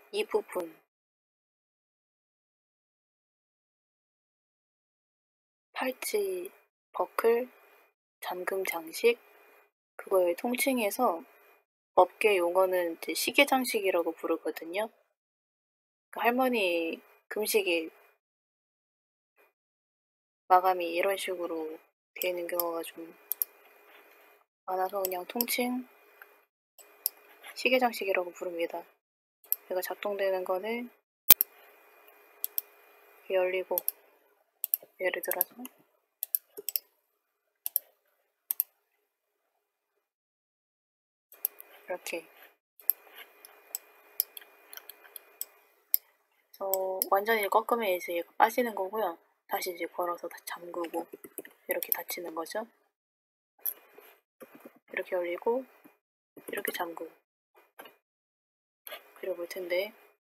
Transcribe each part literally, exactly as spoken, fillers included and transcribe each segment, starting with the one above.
이 부분 팔찌, 버클, 잠금 장식 그걸 통칭해서 업계 용어는 이제 시계 장식이라고 부르거든요. 그 할머니 금식이 마감이 이런 식으로 되어 있는 경우가 좀 많아서 그냥 통칭 시계 장식이라고 부릅니다. 얘가 작동되는 거는 열리고, 예를 들어서 이렇게 그래서 완전히 꺾으면 이제 얘가 빠지는 거고요. 다시 이제 걸어서 다 잠그고 이렇게 닫히는 거죠. 이렇게 열리고 이렇게 잠그고 그려볼 텐데,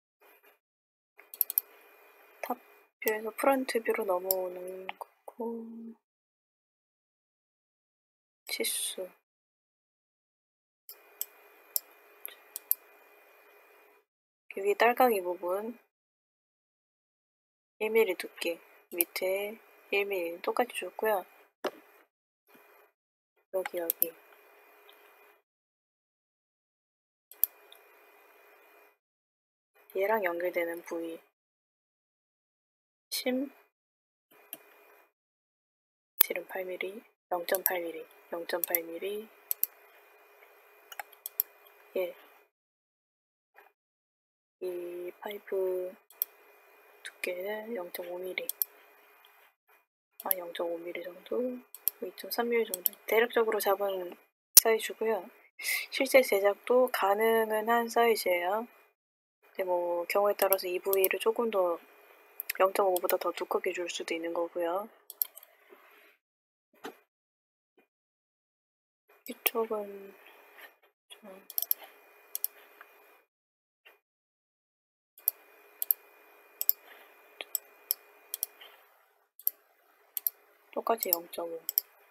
탑 뷰에서 프런트 뷰로 넘어오는 거고, 치수 여기 딸깍이 부분 일 밀리미터 두께, 밑에 일 밀리미터 똑같이 줬고요. 여기 여기 얘랑 연결되는 부위 심 지름 팔 밀리미터, 영 점 팔 밀리미터, 영 점 팔 밀리미터, 예, 이 파이프 두께는 영 점 오 밀리미터, 아 영 점 오 밀리미터 정도, 이 점 삼 밀리미터 정도 대략적으로 잡은 사이즈고요. 실제 제작도 가능은 한 사이즈예요. 근데 뭐 경우에 따라서 이 부위를 조금 더 영 점 오보다 더 두껍게 줄 수도 있는 거고요. 이쪽은 좀 똑같이 영 점 오,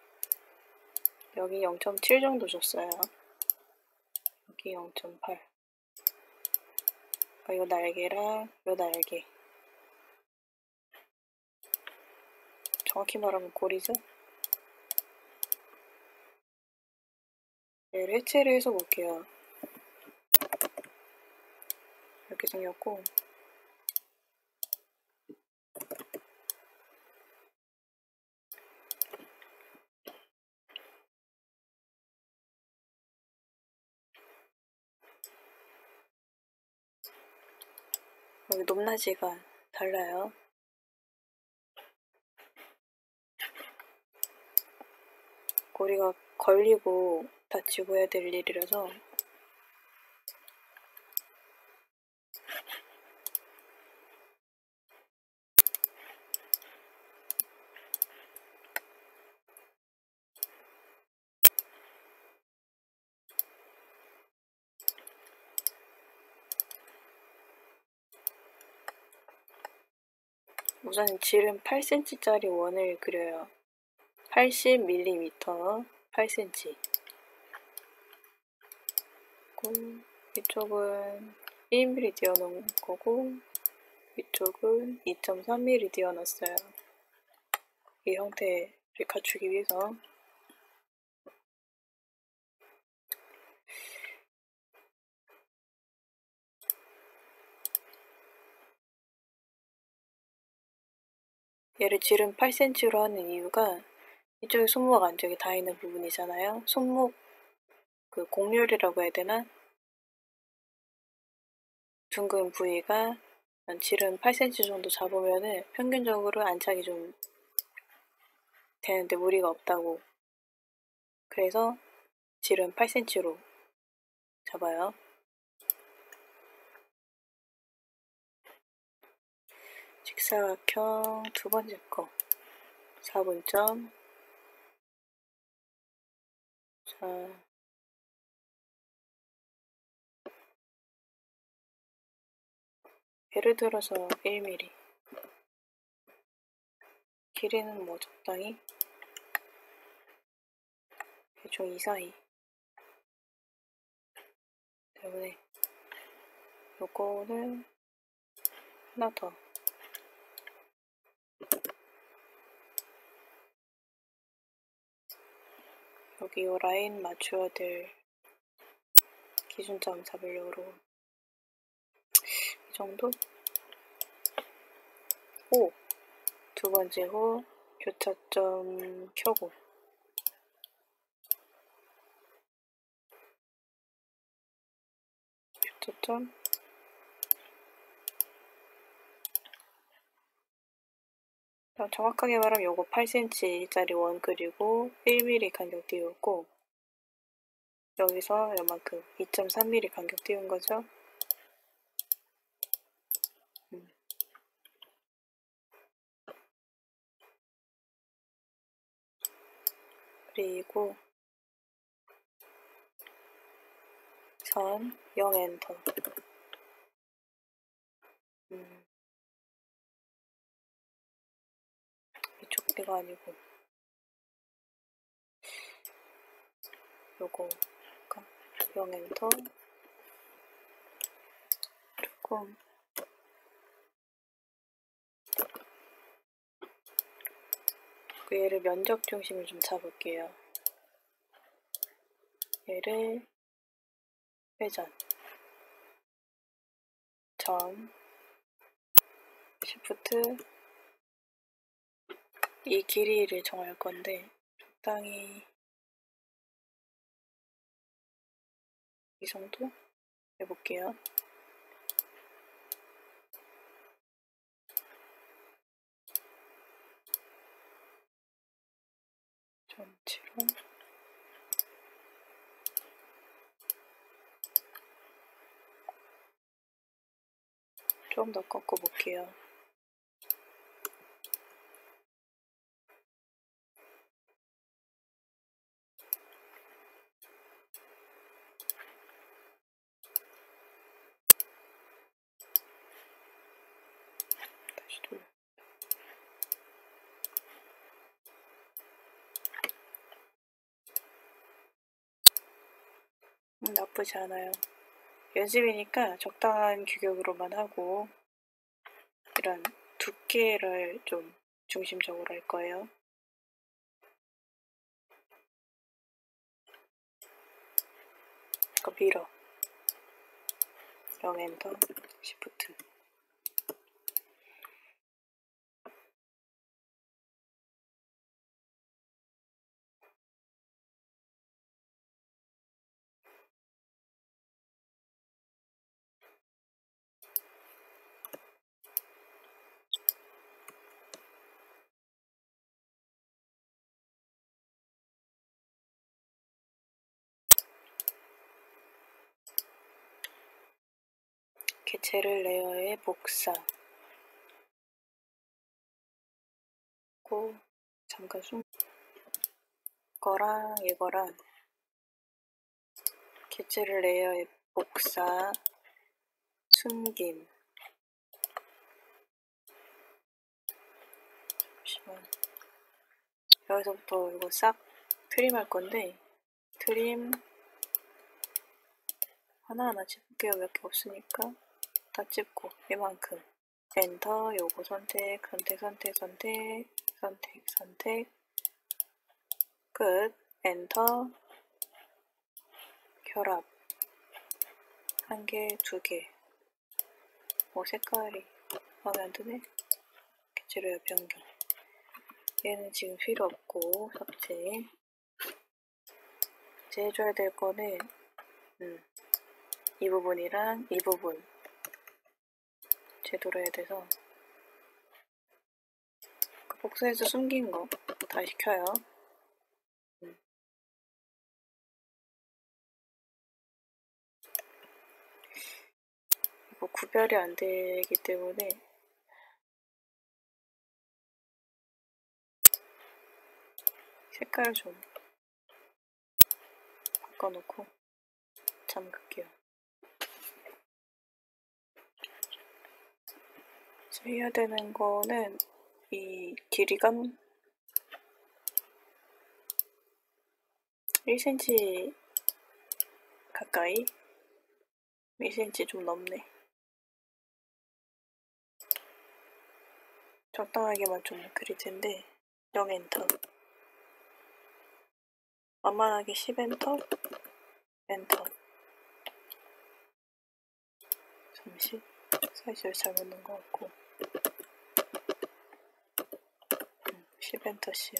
여기 영 점 칠 정도 줬어요. 여기 영 점 팔. 아, 요 날개랑 요 날개, 정확히 말하면 고리죠? 얘를 해체를 해서 볼게요. 이렇게 생겼고, 여기 높낮이가 달라요. 고리가 걸리고 닫히고 해야 될 일이라서 우선 지름 팔 센티미터짜리 원을 그려요. 팔십 밀리미터, 팔 센티미터. 이쪽은 일 밀리미터 띄워놓은 거고, 이쪽은 이 점 삼 밀리미터 띄워놨어요. 이 형태를 갖추기 위해서. 얘를 지름 팔 센티미터로 하는 이유가 이쪽에 손목 안쪽에 닿아 있는 부분이잖아요. 손목 그 곡률이라고 해야 되나? 둥근 부위가 지름 팔 센티미터 정도 잡으면은 평균적으로 안착이 좀 되는데 무리가 없다고. 그래서 지름 팔 센티미터로 잡아요. 직사각형 두 번째 거 사 분점. 자, 예를 들어서 일 밀리미터, 길이는 뭐 적당히 대충 이 사이 때문에 요거는 하나 더. 여기 요 라인 맞춰야 될 기준점 잡으려고. 이 정도? 오! 두 번째 호 교차점 켜고. 교차점 정확하게 말하면 요거 팔 센티미터짜리 원 그리고 일 밀리미터 간격 띄우고 여기서 요만큼 이 점 삼 밀리미터 간격 띄운 거죠. 음. 그리고 선 영 엔터. 음. 이쪽 배가 아니고 요거 영 엔터. 조금 얘를 면적 중심을 좀 잡을게요. 얘를 회전 점 시프트 이 길이를 정할 건데 적당히 이 정도 해볼게요. 전체로 좀 더 꺾어 볼게요. 다시 돌려. 음, 나쁘지 않아요. 연습이니까 적당한 규격으로만 하고 이런 두께를 좀 중심적으로 할 거예요. 이거 밀어. 영 엔터, 시프트. 개체를 레이어에 복사. 고 잠깐 숨. 거랑 이거랑 개체를 레이어에 복사, 숨김. 잠시만. 여기서부터 이거 싹 트림할 건데 트림 하나하나 찝을게요. 몇 개 없으니까 다 찝고 이만큼. 엔터. 요거 선택, 선택, 선택, 선택, 선택, 선택. 끝. 엔터. 결합. 한 개, 두 개. 뭐 색깔이 마음에 안 드네. 개체로요 변경. 얘는 지금 필요 없고 삭제. 이제 해줘야 될 거는 음, 이 부분이랑 이 부분 제도로 해야 돼서 그 복사해서 숨긴 거 다시 켜요. 음. 이거 구별이 안 되기 때문에 색깔을 좀 바꿔놓고 잠글게요. 해야 되는 거는 이 길이감 일 센티미터 가까이 일 센티미터 좀 넘네. 적당하게만 좀 그릴 텐데 영 엔터, 만만하게 십 엔터, 엔터. 잠시 사이즈를 잘못 넣은 것 같고 음, 십 엔터 십.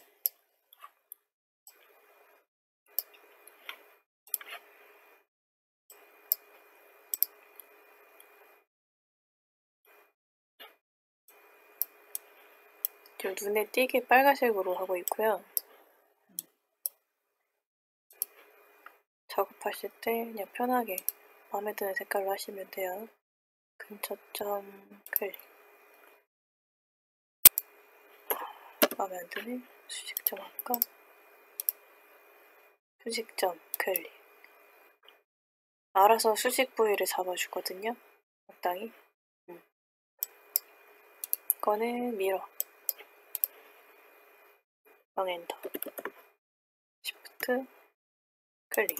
눈에 띄게 빨간색으로 하고 있고요. 작업하실 때 그냥 편하게 마음에 드는 색깔로 하시면 돼요. 근처점 클릭. 마음에 안 드네? 수직점 할까? 수직점 클릭. 알아서 수직 부위를 잡아주거든요. 적당히. 음. 이거는 미러. 영 엔터. 시프트 클릭.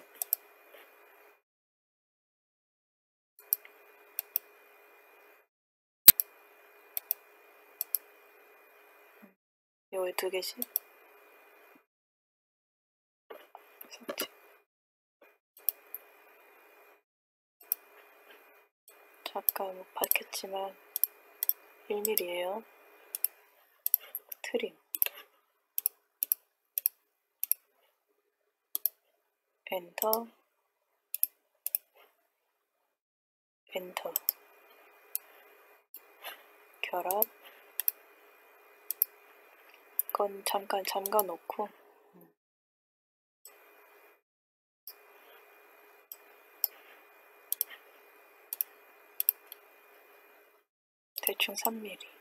요거 두 개씩 삭제. 잠깐 못 밝혔지만 일 밀리미터예요. 트림. 엔터. 엔터. 결합. 이건 잠깐 잠가 놓고 대충 삼 밀리미터.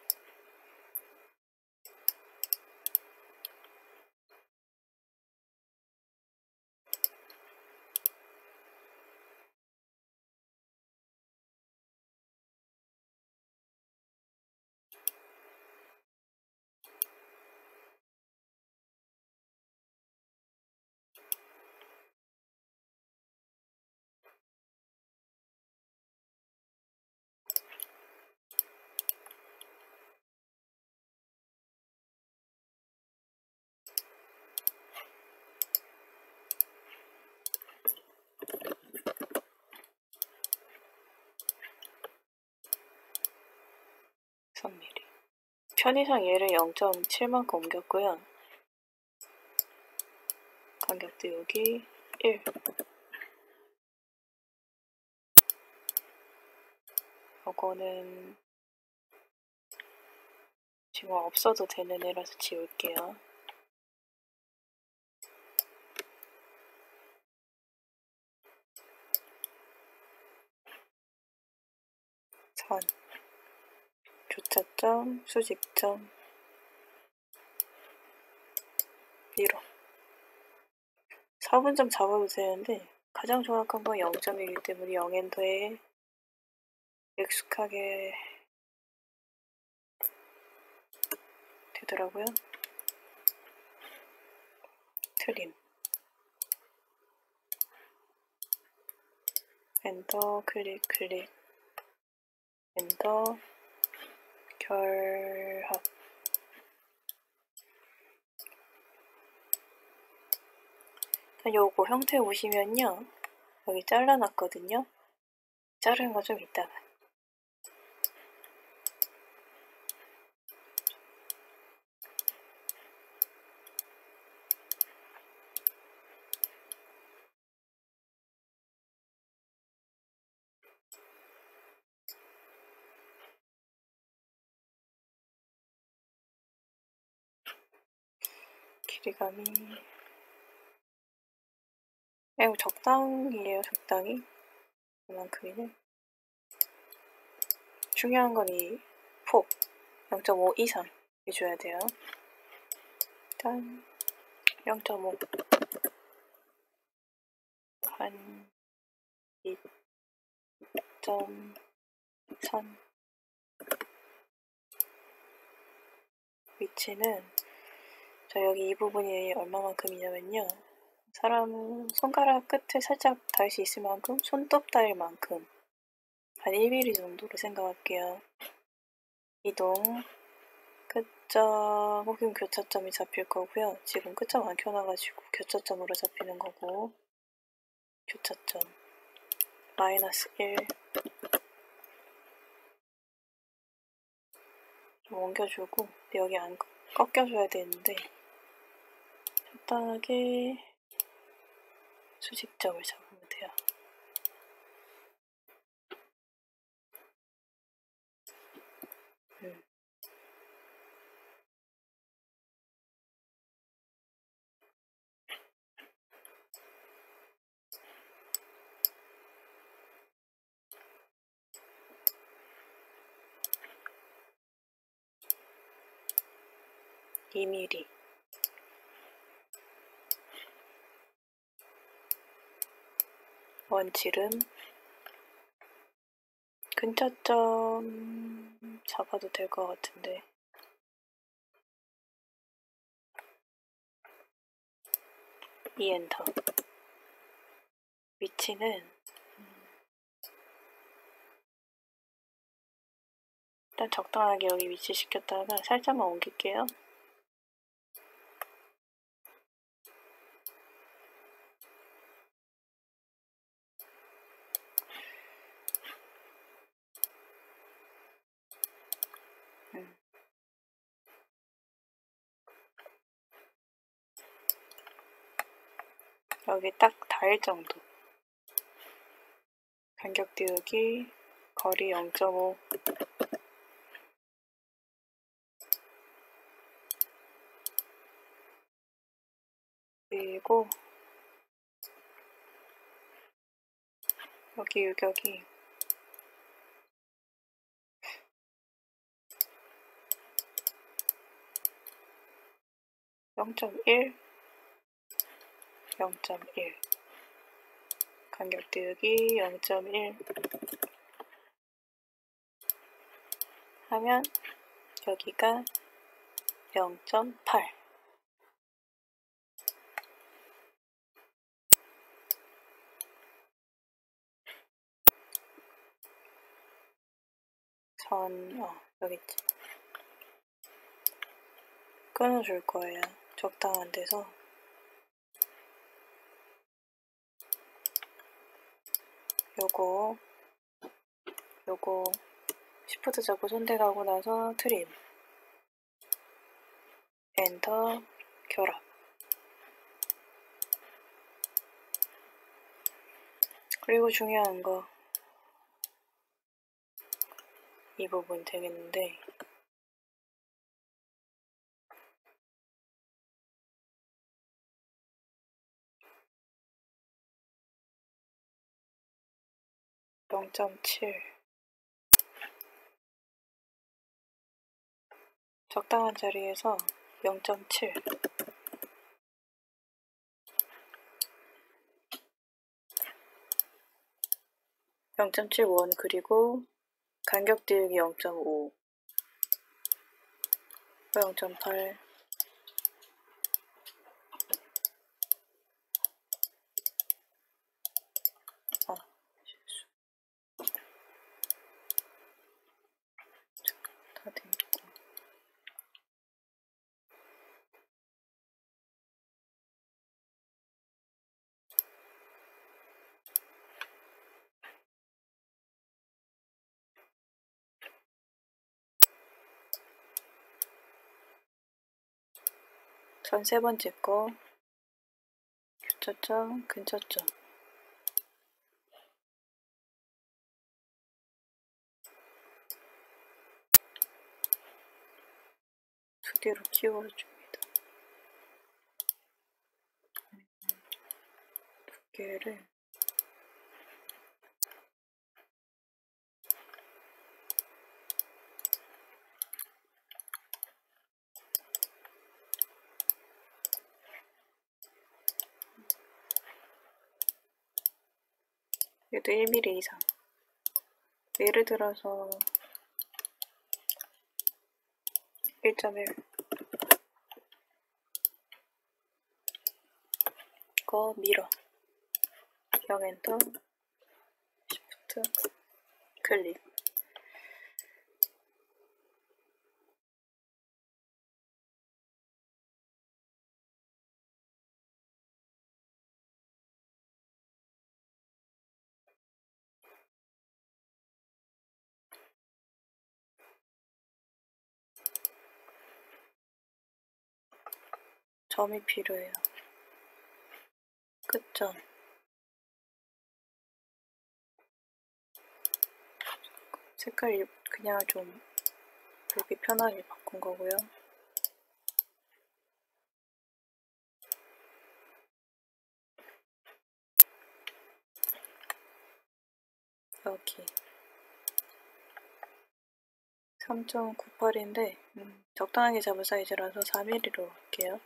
삼 밀리미터. 편의상 얘를 영 점 칠만큼 옮겼고요. 간격도 여기 일. 이거는 지금 없어도 되는 애라서 지울게요. 선. 교차점, 수직점, 미러. 사 분점 잡아도 되는데 가장 정확한 건 영 점이기 때문에 영 엔터에 익숙하게 되더라고요. 트림. 엔터, 클릭, 클릭. 엔터, 결합. 요거 형태 보시면요. 여기 잘라놨거든요. 자른 거 좀 이따가. 길이감이 그냥 적당이에요. 적당히 이만큼이네. 중요한 건 이 폭 영 점 오 이상 해줘야 돼요. 일단 영 점 오 한 이 점 삼. 위치는 저 여기 이 부분이 얼마만큼이냐면요. 사람 손가락 끝을 살짝 닿을 수 있을 만큼, 손톱 닿을 만큼 한 일 밀리미터 정도로 생각할게요. 이동 끝 교차점, 혹은 교차점이 잡힐 거고요. 지금 끝점 안 켜놔가지고 교차점으로 잡히는 거고, 교차점 마이너스 일 좀 옮겨주고 여기 안 꺾여줘야 되는데 적당하게 수직점을 잡으면 돼요. 음. 이 밀리미터 원칠은 근처점 잡아도 될 것 같은데 이 엔터. 위치는 일단 적당하게 여기 위치 시켰다가 살짝만 옮길게요. 음. 여기 딱 닿을 정도. 간격 띄우기, 거리 영 점 오. 그리고 여기 유격이 영 점 일, 영 점 일. 간격 띄우기 영 점 일 하면 여기가 영 점 팔. 선, 어, 여기 있지. 끊어줄 거예요. 적당한 데서. 요거, 요거, 시프트 잡고 선택하고 나서 트림. 엔터, 결합. 그리고 중요한 거. 이 부분 되겠는데, 영 점 칠. 적당한 자리에서 영 점 칠. 영 점 칠 원 그리고 간격 띄우기 영 점 오. 영 점 팔. 아, 실수. 다 됐고. 전 세 번째 거. 교차점, 근처점. 두 개로 키워줍니다. 두 개를 얘도 일 밀리미터 이상. 예를 들어서 일 점 일. 이거 밀어. 영 엔터. 시프트. 클릭. 점이 필요해요. 끝점. 색깔 그냥 좀 보기 편하게 바꾼 거고요. 여기 삼 점 구팔인데 음, 적당하게 잡은 사이즈라서 사 밀리미터로 할게요.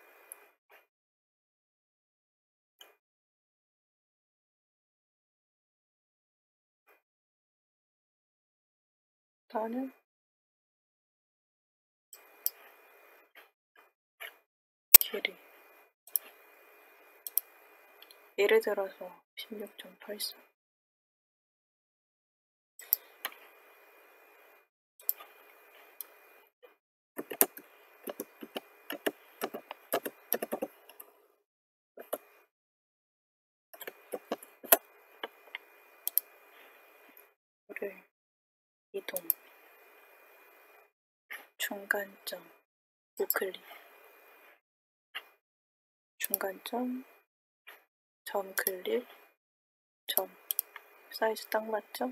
나는 길이 예를 들어서 십육 점 팔사 를 이동 중간점 우클릭 중간점 점 클릭 점 사이즈 딱 맞죠?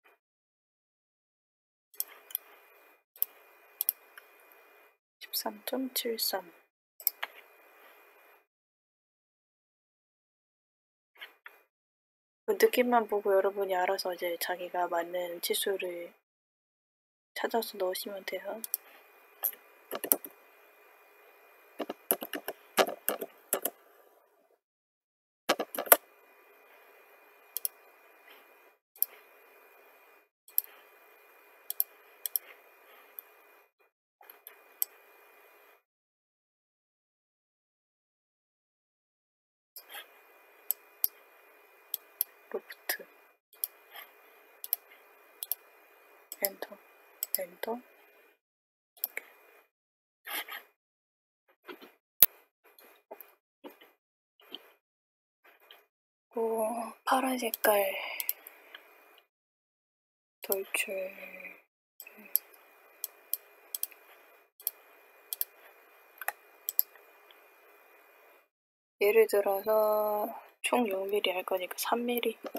십삼 점 칠삼 느낌만 보고 여러분이 알아서 이제 자기가 맞는 치수를 찾아서 넣으시면 돼요. 로프트 엔터 엔터 오, 파란 색깔 돌출 예를 들어서 총 육 밀리미터 할 거니까 삼 밀리미터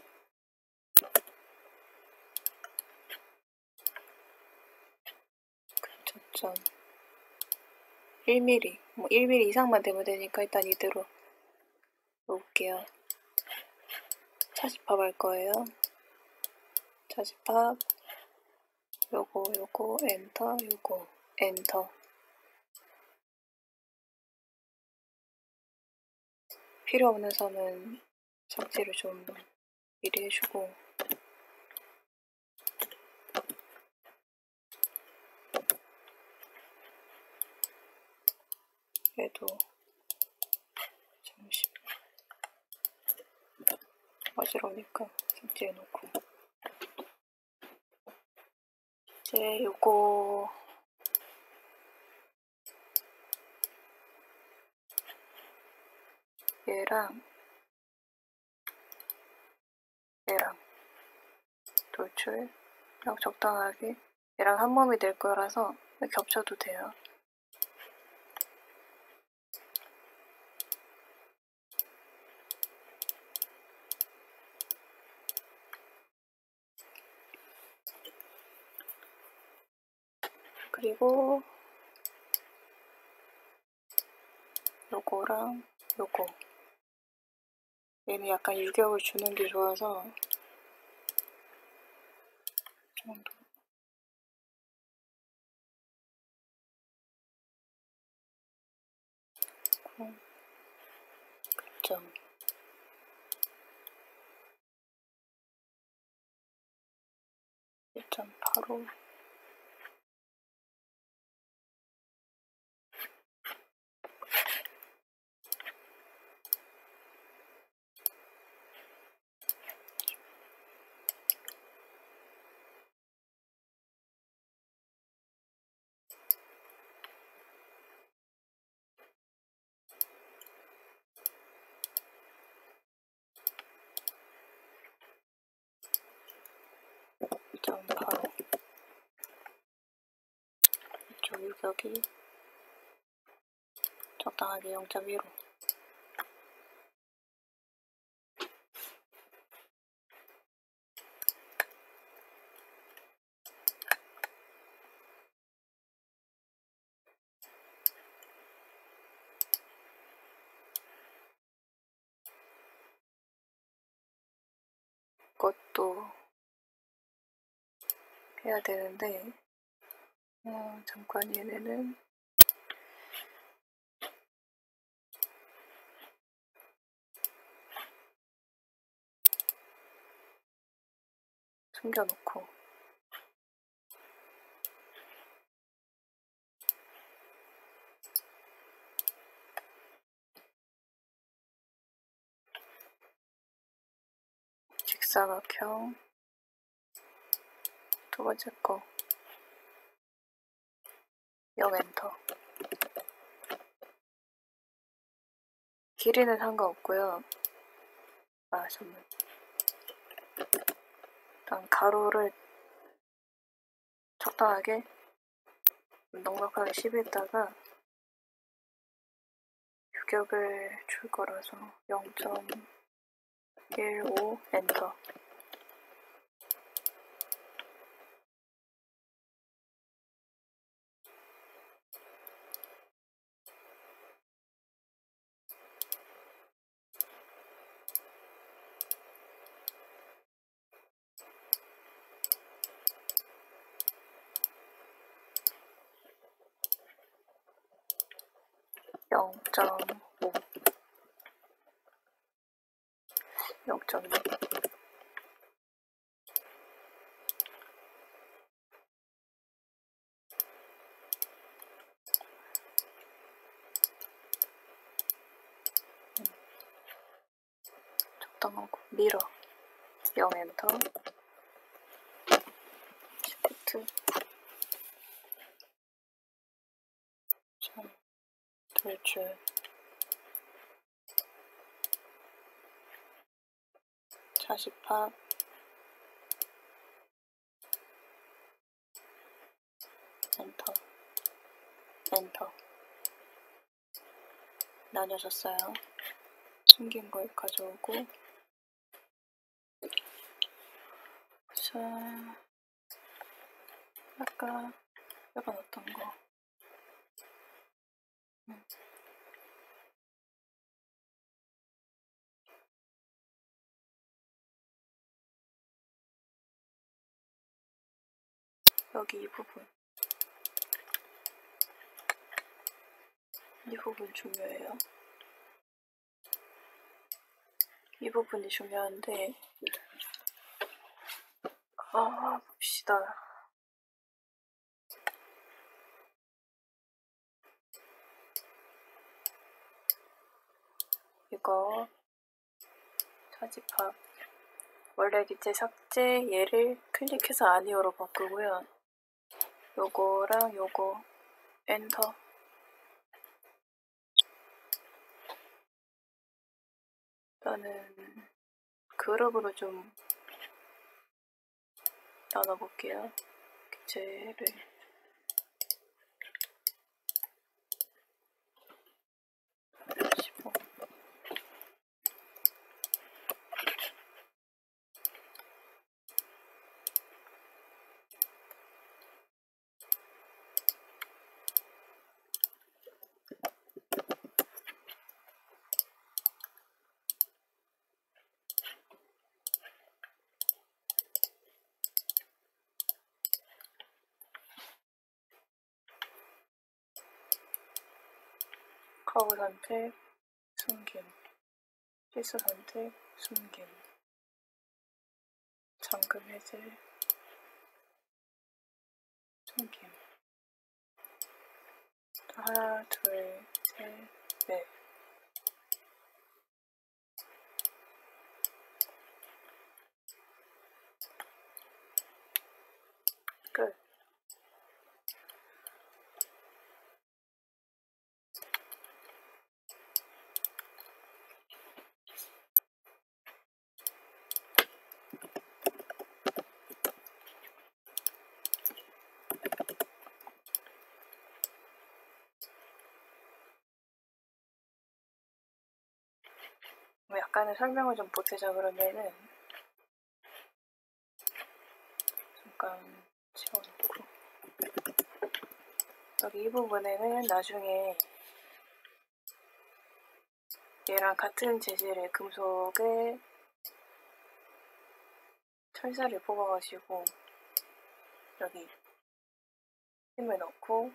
근접점 일 밀리미터 뭐 일 밀리미터 이상만 되면 되니까 일단 이대로 놓을게요. 차집합 할 거예요. 차집합 요거 요거 엔터 요거 엔터 필요 없는 선은 삭제를 좀 미리 해주고 얘도 잠시 어지러우니까 삭제해놓고 이제 요거 얘랑 얘랑 돌출 그냥 적당하게 얘랑 한 몸이 될 거라서 겹쳐도 돼요. 그리고 요거랑 요거 얘는 약간 유격을 주는 게 좋아서 정도 점 일 점 팔오 일 점 팔오 이쪽 유격이 적당하게 영 점 일오. 것도 해야 되는데 어, 잠깐 얘네는 숨겨놓고 직사각형 두 번째 거 영 엔터. 길이는 상관없고요. 아 잠깐만. 일단 가로를 적당하게 넉넉하게 십에다가 규격을 줄 거라서 영 점 일오 엔터. 영 점 오 영 점 이 적당하고 미러 영 엔터. 시프트 참 돌출 차십합 엔터 엔터. 나뉘어졌어요. 숨긴 걸 가져오고 자 아까 빼어놨던 거 음. 여기 이 부분 이 부분 중요해요. 이 부분이 중요한데 아 봅시다. 이거 차집합 원래 기체 삭제 얘를 클릭해서 아니오로 바꾸고요. 요거랑 요거 엔터. 일단은 그룹으로 좀 나눠볼게요. 기체를 십오. 커브 선택, 숨김, 필수 선택, 숨김, 잠금 해제, 숨김. 하나, 둘, 셋, 넷. 끝. 잠깐의 설명을 좀 보태자. 그러면은 잠깐 치워놓고 여기 이 부분에는 나중에 얘랑 같은 재질의 금속에 철사를 뽑아가지고 여기 힘을 넣고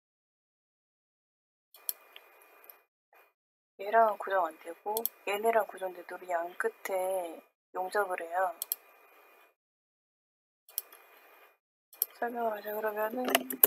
얘랑은 고정 안되고 얘네랑 고정돼도 우리 양 끝에 용접을 해요. 설명을 하자. 그러면은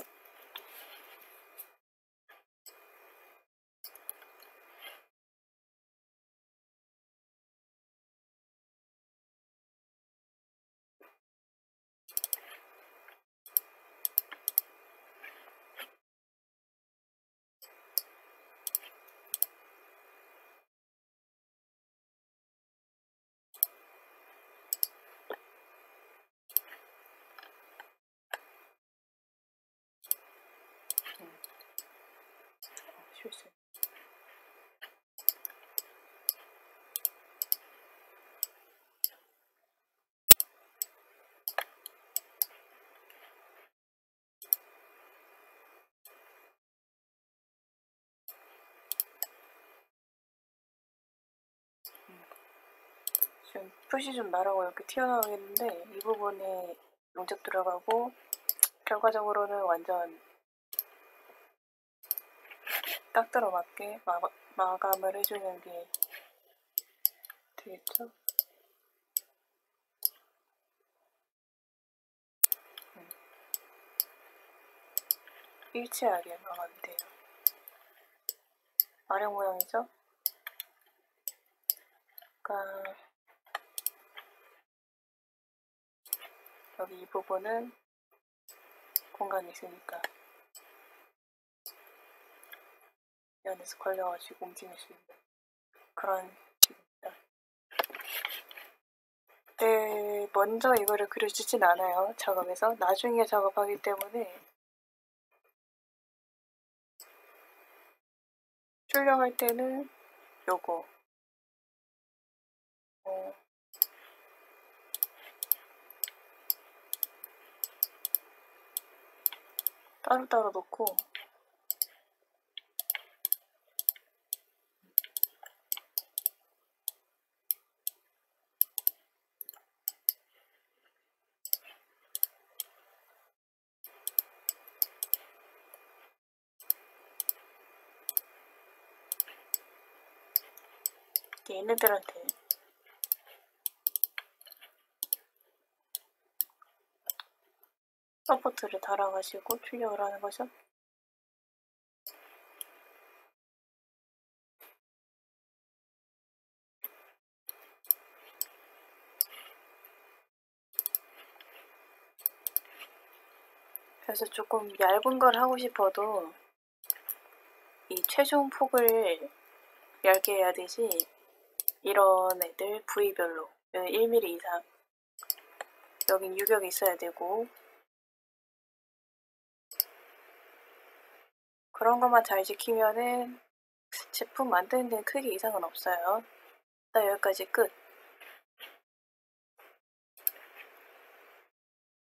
음. 어, 실수. 지금 풋이 좀 나라고 이렇게 튀어나오겠는데 이 부분에 용접 들어가고 결과적으로는 완전 딱 들어맞게 마, 마감을 해주는 게 되겠죠? 음. 일치하게 마감이 돼요. 아령 모양이죠? 그러니까 여기 이 부분은 공간이 있으니까 이 안에서 걸려가지고 움직일 수 있는 그런 식입니다. 네, 먼저 이거를 그려주진 않아요. 작업에서. 나중에 작업하기 때문에 출력할 때는 요거 어, 따로따로 놓고 얘네들한테 서포트를 달아가지고 출력을 하는 거죠. 그래서 조금 얇은 걸 하고 싶어도 이 최종 폭을 얇게 해야 되지 이런 애들 부위별로 일 밀리미터 이상 여긴 유격이 있어야 되고 그런 것만 잘 지키면은 제품 만드는 데는 크게 이상은 없어요. 나 여기까지 끝.